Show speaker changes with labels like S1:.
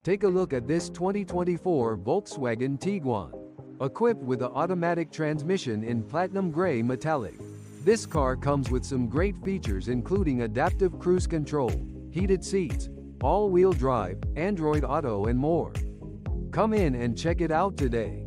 S1: Take a look at this 2024 Volkswagen Tiguan. Equipped with an automatic transmission in platinum gray metallic. This car comes with some great features including adaptive cruise control, heated seats, all-wheel drive, Android Auto and more. Come in and check it out today.